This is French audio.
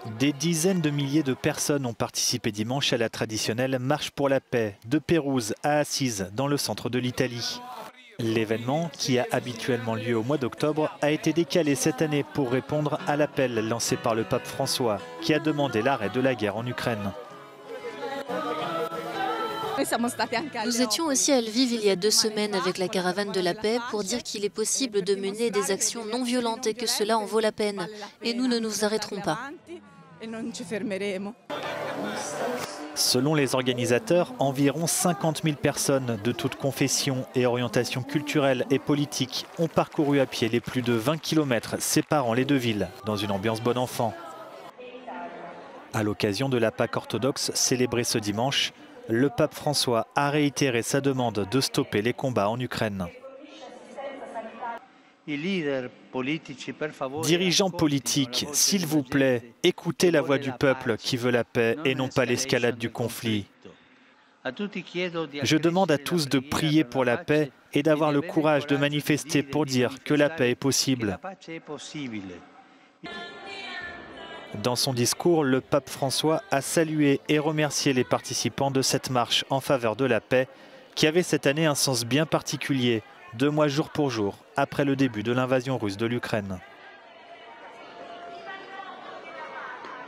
Des dizaines de milliers de personnes ont participé dimanche à la traditionnelle Marche pour la paix de Pérouse à Assise, dans le centre de l'Italie. L'événement, qui a habituellement lieu au mois d'octobre, a été décalé cette année pour répondre à l'appel lancé par le pape François, qui a demandé l'arrêt de la guerre en Ukraine. Nous étions aussi à Lviv il y a 2 semaines avec la caravane de la paix pour dire qu'il est possible de mener des actions non violentes et que cela en vaut la peine. Et nous ne nous arrêterons pas. Selon les organisateurs, environ 50 000 personnes de toutes confessions et orientations culturelles et politiques ont parcouru à pied les plus de 20 km séparant les deux villes, dans une ambiance bon enfant. À l'occasion de la Pâque orthodoxe célébrée ce dimanche, le pape François a réitéré sa demande de stopper les combats en Ukraine. Dirigeants politiques, s'il vous plaît, écoutez la voix du peuple qui veut la paix et non pas l'escalade du conflit. Je demande à tous de prier pour la paix et d'avoir le courage de manifester pour dire que la paix est possible. Dans son discours, le pape François a salué et remercié les participants de cette marche en faveur de la paix, qui avait cette année un sens bien particulier, 2 mois jour pour jour, après le début de l'invasion russe de l'Ukraine.